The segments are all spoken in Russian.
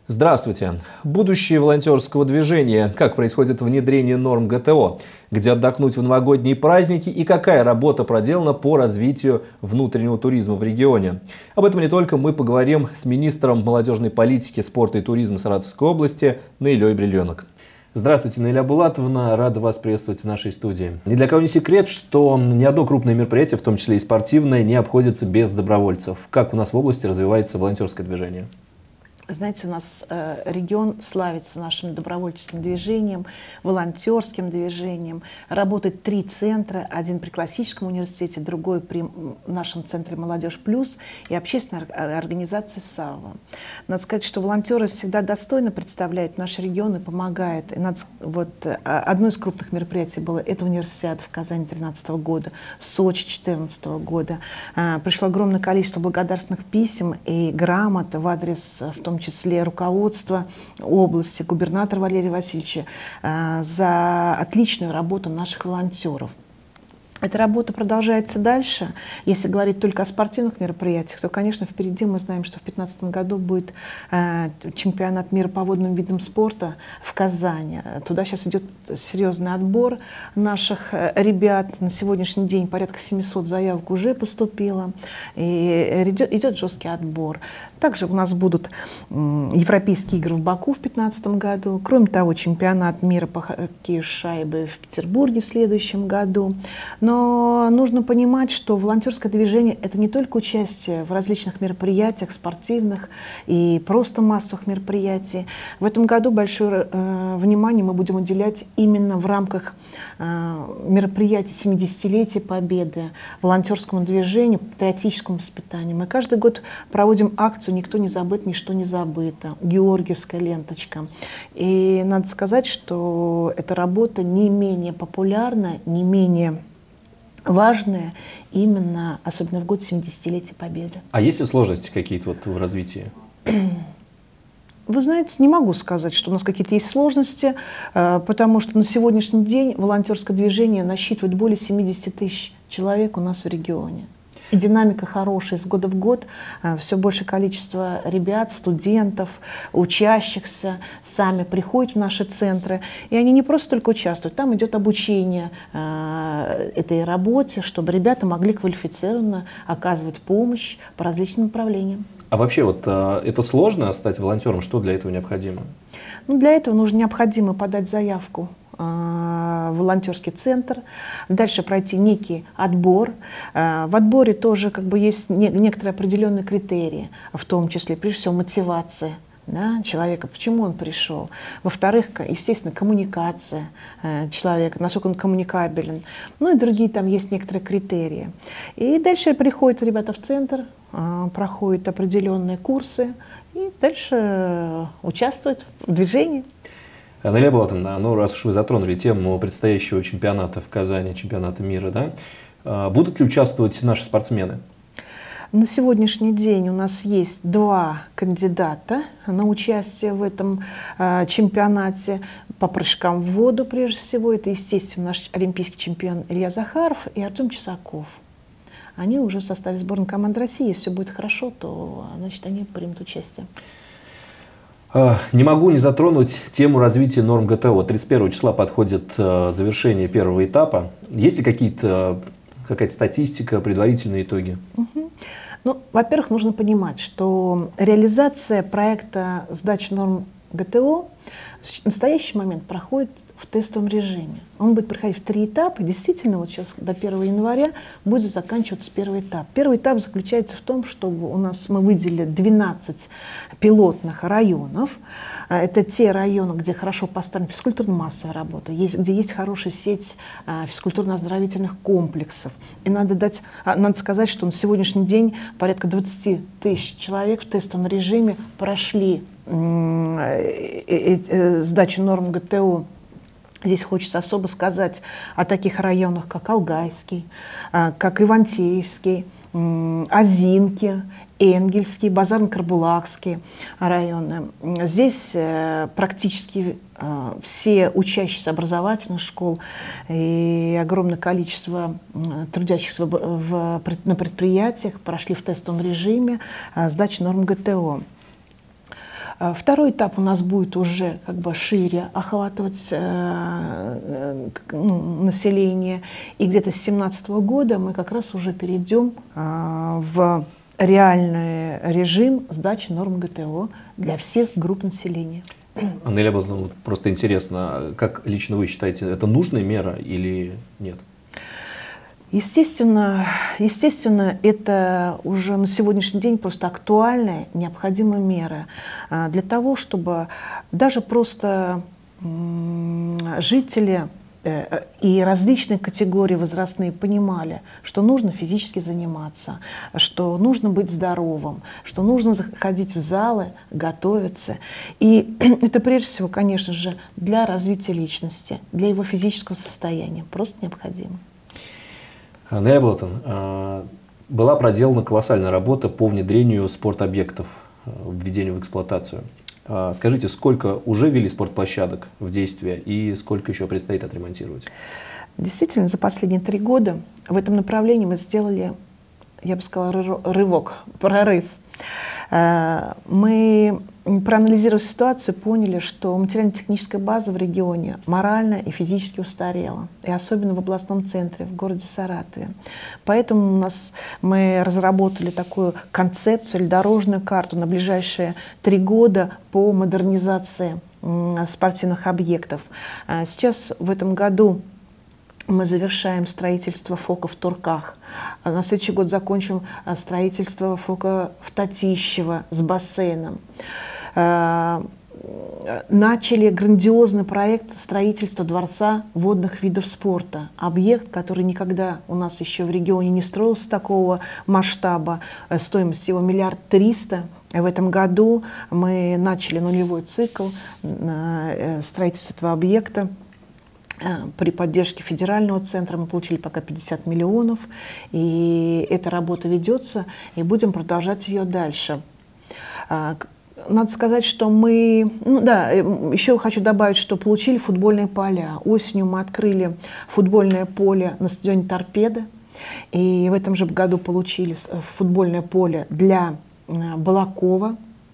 Здравствуйте! Будущее волонтерского движения. Как происходит внедрение норм ГТО? Где отдохнуть в новогодние праздники и какая работа проделана по развитию внутреннего туризма в регионе? Об этом не только мы поговорим с министром молодежной политики, спорта и туризма Саратовской области Наилей Брильонок. Здравствуйте, Наиля Булатовна, рада вас приветствовать в нашей студии. Ни для кого не секрет, что ни одно крупное мероприятие, в том числе и спортивное, не обходится без добровольцев. Как у нас в области развивается волонтерское движение? Знаете, у нас регион славится нашим добровольческим движением, волонтерским движением. Работает 3 центра, один при классическом университете, другой при нашем центре «Молодежь плюс» и общественной организации «САВА». Надо сказать, что волонтеры всегда достойно представляют наш регион и помогают. И одно из крупных мероприятий было это универсиада в Казани 2013 года, в Сочи 2014 года. Пришло огромное количество благодарственных писем и грамот в адрес, в том числе руководства области, губернатора Валерия Васильевича, за отличную работу наших волонтеров. Эта работа продолжается дальше. Если говорить только о спортивных мероприятиях, то, конечно, впереди мы знаем, что в 2015 году будет чемпионат мира по водным видам спорта в Казани. Туда сейчас идет серьезный отбор наших ребят. На сегодняшний день порядка 700 заявок уже поступило. И идет жесткий отбор. Также у нас будут европейские игры в Баку в 2015 году. Кроме того, чемпионат мира по хоккею с шайбой в Петербурге в следующем году. Но нужно понимать, что волонтерское движение – это не только участие в различных мероприятиях, спортивных и просто массовых мероприятий. В этом году большое внимание мы будем уделять именно в рамках мероприятий 70-летия Победы, волонтерскому движению, патриотическому воспитанию. Мы каждый год проводим акцию «Никто не забыт, ничто не забыто», георгиевская ленточка. И надо сказать, что эта работа не менее популярна, не менее важное именно, особенно в год 70-летия Победы. А есть ли сложности какие-то в развитии? Вы знаете, не могу сказать, что у нас какие-то есть сложности, потому что на сегодняшний день волонтерское движение насчитывает более 70 тысяч человек у нас в регионе. И динамика хорошая, с года в год все большее количество ребят, студентов, учащихся сами приходят в наши центры. И они не просто только участвуют, там идет обучение этой работе, чтобы ребята могли квалифицированно оказывать помощь по различным направлениям. А вообще это сложно стать волонтером? Что для этого необходимо? Для этого необходимо подать заявку в волонтерский центр, дальше пройти некий отбор. В отборе тоже есть некоторые определенные критерии, в том числе, прежде всего, мотивация человека, почему он пришел. Во-вторых, естественно, коммуникация человека, насколько он коммуникабелен. И другие там есть некоторые критерии. И дальше приходят ребята в центр, проходят определенные курсы и дальше участвуют в движении. Наиля Булатовна, раз уж вы затронули тему предстоящего чемпионата в Казани, чемпионата мира, будут ли участвовать наши спортсмены? На сегодняшний день у нас есть 2 кандидата на участие в этом чемпионате по прыжкам в воду, прежде всего. Это, естественно, наш олимпийский чемпион Илья Захаров и Артем Чесаков. Они уже в составе сборной команды России. Если все будет хорошо, то они примут участие. Не могу не затронуть тему развития норм ГТО. 31 числа подходит завершение первого этапа. Есть ли какая-то статистика, предварительные итоги? Во-первых, нужно понимать, что реализация проекта сдачи норм ГТО в настоящий момент проходит в тестовом режиме. Он будет проходить в 3 этапа. Действительно, сейчас до 1 января будет заканчиваться первый этап. Первый этап заключается в том, что мы выделили 12 пилотных районов. Это те районы, где хорошо поставлена физкультурно-массовая работа, где есть хорошая сеть физкультурно-оздоровительных комплексов. И надо сказать, что на сегодняшний день порядка 20 тысяч человек в тестовом режиме прошли сдачу норм ГТО. Здесь хочется особо сказать о таких районах, как Алгайский, как Ивантеевский, Озинки, Энгельский, Базарно-Карабулакский районы. Здесь практически все учащиеся образовательных школ и огромное количество трудящихся на предприятиях прошли в тестовом режиме сдачи норм ГТО. Второй этап у нас будет уже как бы шире охватывать население. И где-то с 2017 года мы как раз уже перейдем в реальный режим сдачи норм ГТО для всех групп населения. Аннеля, вот просто интересно, как лично вы считаете, это нужная мера или нет? Естественно, это уже на сегодняшний день просто актуальная, необходимая мера для того, чтобы даже просто жители и различные категории возрастные понимали, что нужно физически заниматься, что нужно быть здоровым, что нужно заходить в залы, готовиться. И это прежде всего, конечно же, для развития личности, для его физического состояния просто необходимо. Аннеля Блатон, была проделана колоссальная работа по внедрению спортобъектов, введению в эксплуатацию. Скажите, сколько уже ввели спортплощадок в действие и сколько еще предстоит отремонтировать? Действительно, за последние 3 года в этом направлении мы сделали, я бы сказала, прорыв. Мы, проанализировав ситуацию, поняли, что материально-техническая база в регионе морально и физически устарела, и особенно в областном центре, в городе Саратове. Поэтому мы разработали такую концепцию или дорожную карту на ближайшие 3 года по модернизации спортивных объектов. Сейчас в этом году мы завершаем строительство ФОКа в Турках. На следующий год закончим строительство ФОКа в Татищево с бассейном. Начали грандиозный проект строительства Дворца водных видов спорта. Объект, который никогда у нас еще в регионе не строился такого масштаба. Стоимость его 1 300 000 000. В этом году мы начали нулевой цикл строительства этого объекта. При поддержке федерального центра мы получили пока 50 миллионов, и эта работа ведется, и будем продолжать ее дальше. Надо сказать, что мы, еще хочу добавить, что получили футбольные поля. Осенью мы открыли футбольное поле на стадионе «Торпедо», и в этом же году получили футбольное поле для Балакова,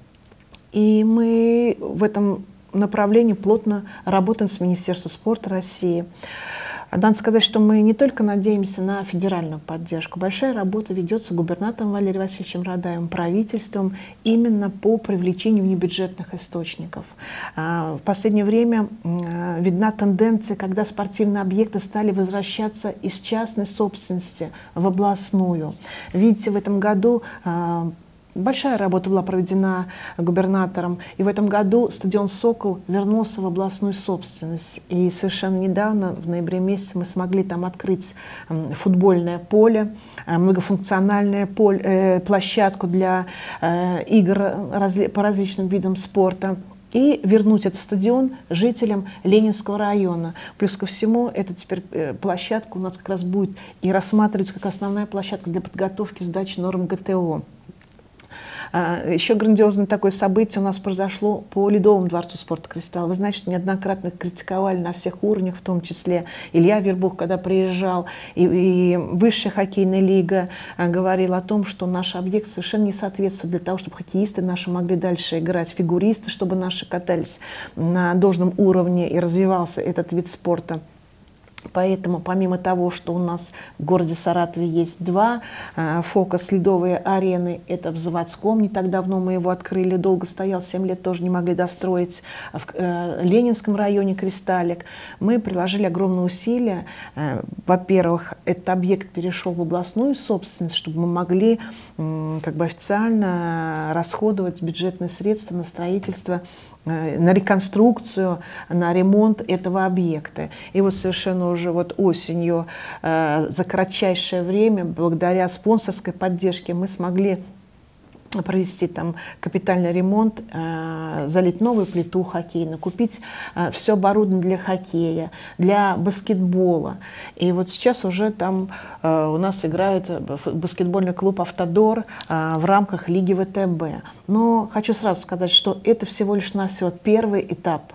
и мы в этом направлении плотно работаем с Министерством спорта России. Надо сказать, что мы не только надеемся на федеральную поддержку. Большая работа ведется губернатором Валерием Васильевичем Радаевым, правительством именно по привлечению внебюджетных источников. В последнее время видна тенденция, когда спортивные объекты стали возвращаться из частной собственности в областную. Видите, в этом году большая работа была проведена губернатором, и в этом году стадион «Сокол» вернулся в областную собственность. И совершенно недавно, в ноябре месяце, мы смогли там открыть футбольное поле, многофункциональную площадку для игр по различным видам спорта, и вернуть этот стадион жителям Ленинского района. Плюс ко всему, эта теперь площадка у нас как раз будет и рассматривается как основная площадка для подготовки сдачи норм ГТО. Еще грандиозное такое событие у нас произошло по Ледовому дворцу спорта «Кристалл». Вы знаете, что неоднократно критиковали на всех уровнях, в том числе Илья Вербух, когда приезжал, и Высшая хоккейная лига говорила о том, что наш объект совершенно не соответствует для того, чтобы хоккеисты наши могли дальше играть, фигуристы, чтобы наши катались на должном уровне и развивался этот вид спорта. Поэтому, помимо того, что у нас в городе Саратове есть 2 ФОКа с ледовой арены, это в Заводском, не так давно мы его открыли, долго стоял, 7 лет тоже не могли достроить, в Ленинском районе «Кристаллик», мы приложили огромные усилия. Во-первых, этот объект перешел в областную собственность, чтобы мы могли как бы официально расходовать бюджетные средства на строительство, на реконструкцию, на ремонт этого объекта. И вот совершенно уже вот осенью за кратчайшее время, благодаря спонсорской поддержке, мы смогли провести там капитальный ремонт, залить новую плиту хоккейную, купить все оборудование для хоккея, для баскетбола. И вот сейчас уже там у нас играет баскетбольный клуб «Автодор» в рамках Лиги ВТБ. Но хочу сразу сказать, что это всего лишь навсего первый этап.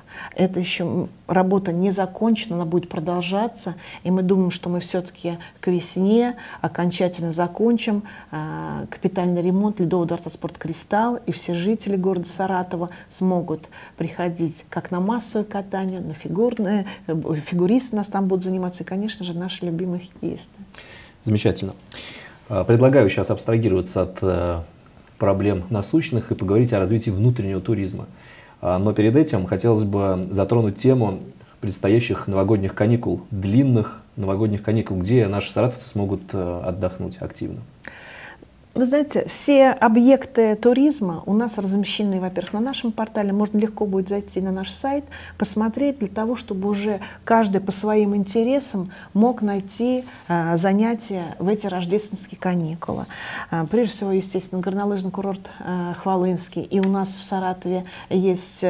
Это еще работа не закончена, она будет продолжаться. И мы думаем, что мы все-таки к весне окончательно закончим капитальный ремонт Ледового дворца спорта «Кристалл». И все жители города Саратова смогут приходить как на массовое катание, на фигурное. Фигуристы у нас там будут заниматься. И, конечно же, наши любимые хоккеисты. Замечательно. Предлагаю сейчас абстрагироваться от проблем насущных и поговорить о развитии внутреннего туризма. Но перед этим хотелось бы затронуть тему предстоящих новогодних каникул, длинных новогодних каникул, где наши саратовцы смогут отдохнуть активно. Вы знаете, все объекты туризма у нас размещены, во-первых, на нашем портале. Можно легко будет зайти на наш сайт, посмотреть, для того, чтобы уже каждый по своим интересам мог найти занятия в эти рождественские каникулы. Прежде всего, естественно, горнолыжный курорт Хвалынский. И у нас в Саратове есть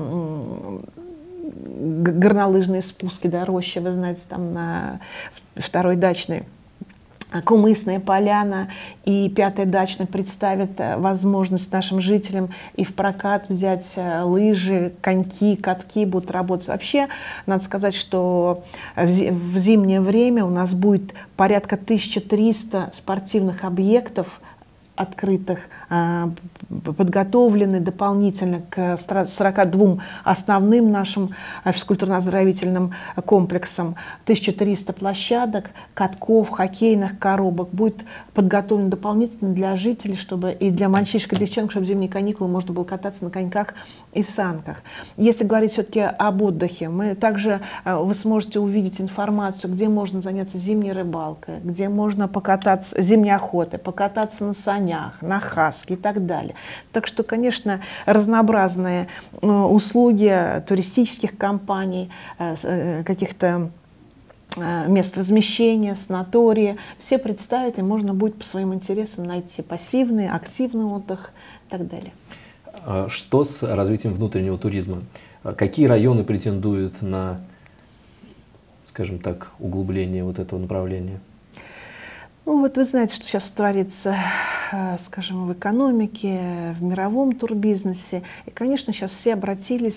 горнолыжные спуски до Рощи, вы знаете, там на второй дачной. Кумысная поляна и 5-я дачная представят возможность нашим жителям и в прокат взять лыжи, коньки, катки, будут работать. Вообще, надо сказать, что в зимнее время у нас будет порядка 1300 спортивных объектов, открытых, подготовлены дополнительно к 42 основным нашим физкультурно-оздоровительным комплексам. 1300 площадок, катков, хоккейных коробок будет подготовлено дополнительно для жителей, чтобы и для мальчишек и девчонок, чтобы в зимние каникулы можно было кататься на коньках и санках. Если говорить все-таки об отдыхе, вы сможете увидеть информацию, где можно заняться зимней рыбалкой, где можно покататься, зимней охотой, покататься на санях, на хаске и так далее. Так что, конечно, разнообразные услуги туристических компаний, каких-то мест размещения, санатории, все представят, и можно будет по своим интересам найти пассивный, активный отдых и так далее. Что с развитием внутреннего туризма? Какие районы претендуют на, скажем так, углубление вот этого направления? Ну вот вы знаете, что сейчас творится, скажем, в экономике, в мировом турбизнесе. И, конечно, сейчас все обратили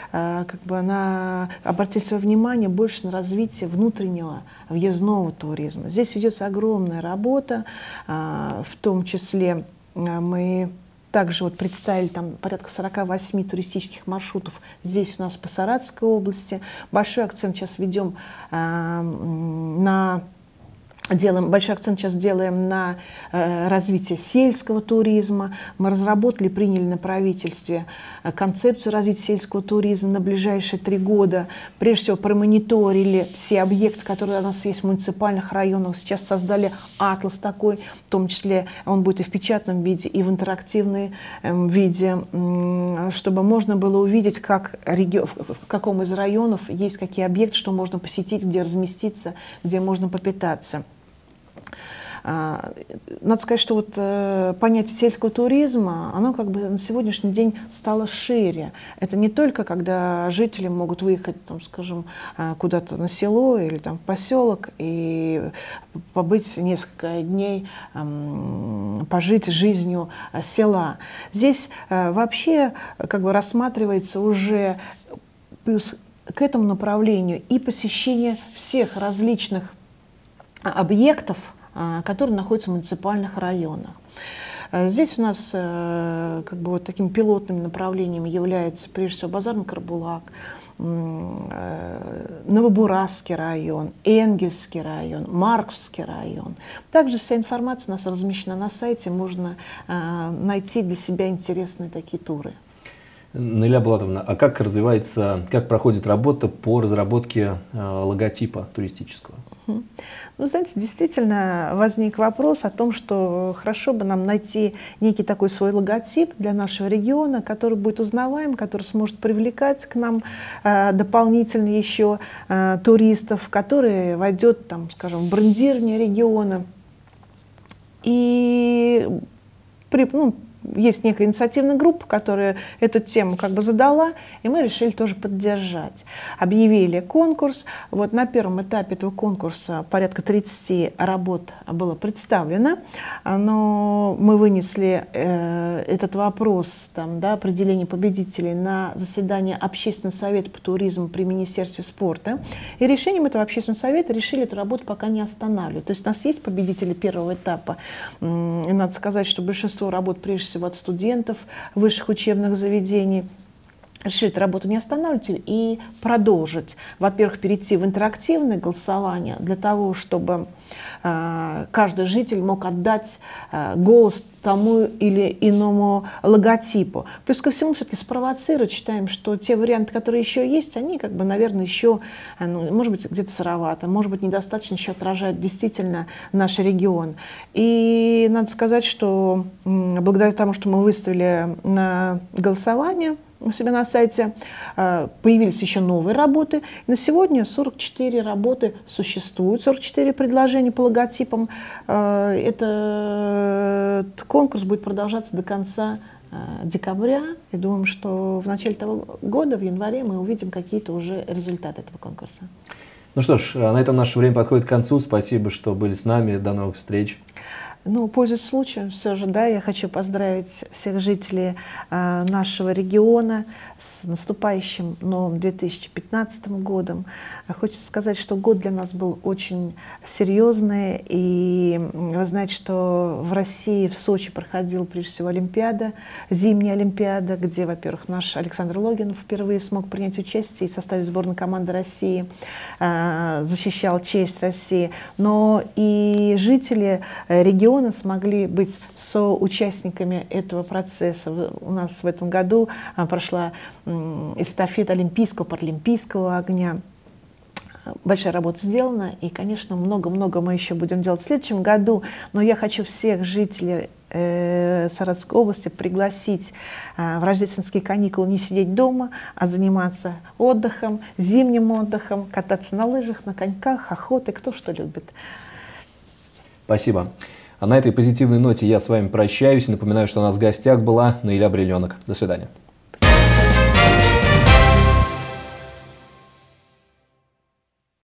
свое внимание больше на развитие внутреннего въездного туризма. Здесь ведется огромная работа, в том числе мы также представили там порядка 48 туристических маршрутов здесь у нас по Саратовской области. Большой акцент сейчас ведем большой акцент сейчас делаем на развитие сельского туризма. Мы разработали, приняли на правительстве концепцию развития сельского туризма на ближайшие 3 года. Прежде всего, промониторили все объекты, которые у нас есть в муниципальных районах. Сейчас создали атлас такой, в том числе он будет и в печатном виде, и в интерактивном виде, чтобы можно было увидеть, в каком из районов есть какие объекты, что можно посетить, где разместиться, где можно попитаться. Надо сказать, что понятие сельского туризма, оно на сегодняшний день стало шире. Это не только когда жители могут выехать, там, скажем, куда-то на село или там, в поселок и побыть несколько дней, пожить жизнью села. Здесь вообще рассматривается уже плюс к этому направлению и посещение всех различных объектов, которые находятся в муниципальных районах. Здесь у нас таким пилотным направлением является прежде всего Базарный Карбулак, Новобурасский район, Энгельский район, Марковский район. Также вся информация у нас размещена на сайте, можно найти для себя интересные такие туры. Наиля Булатовна, а как проходит работа по разработке логотипа туристического? Вы знаете, действительно возник вопрос о том, что хорошо бы нам найти некий такой свой логотип для нашего региона, который будет узнаваем, который сможет привлекать к нам дополнительно еще туристов, который войдет, там, скажем, в брендирование региона. И есть некая инициативная группа, которая эту тему как бы задала, и мы решили тоже поддержать. Объявили конкурс. Вот на первом этапе этого конкурса порядка 30 работ было представлено, но мы вынесли этот вопрос определения победителей на заседание Общественного совета по туризму при Министерстве спорта. И решением этого Общественного совета решили эту работу пока не останавливать. То есть у нас есть победители первого этапа. И надо сказать, что большинство работ прежде всего от студентов высших учебных заведений. Решили эту работу не останавливать и продолжить. Во-первых, перейти в интерактивное голосование для того, чтобы каждый житель мог отдать голос тому или иному логотипу. Плюс ко всему все-таки спровоцировать. Считаем, что те варианты, которые еще есть, они, наверное, еще, может быть, где-то сыровато, может быть, недостаточно еще отражают действительно наш регион. И надо сказать, что благодаря тому, что мы выставили на голосование у себя на сайте, появились еще новые работы. И на сегодня 44 работы существуют, 44 предложения по логотипам. Этот конкурс будет продолжаться до конца декабря. И думаем, что в начале того года, в январе, мы увидим какие-то уже результаты этого конкурса. Ну что ж, на этом наше время подходит к концу. Спасибо, что были с нами. До новых встреч. Пользуясь случаем, все же, я хочу поздравить всех жителей нашего региона с наступающим новым 2015 годом. Хочется сказать, что год для нас был очень серьезный, и вы знаете, что в России, в Сочи проходила прежде всего Олимпиада, зимняя Олимпиада, где, во-первых, наш Александр Логинов впервые смог принять участие и в составе сборной команды России, защищал честь России, но и жители региона смогли быть соучастниками этого процесса. У нас в этом году прошла эстафета олимпийского, паралимпийского огня. Большая работа сделана, и, конечно, много-много мы еще будем делать в следующем году, но я хочу всех жителей Саратовской области пригласить в рождественские каникулы не сидеть дома, а заниматься отдыхом, зимним отдыхом, кататься на лыжах, на коньках, охотой, кто что любит. Спасибо. А на этой позитивной ноте я с вами прощаюсь. Напоминаю, что у нас в гостях была Наиля Брильонок. До свидания.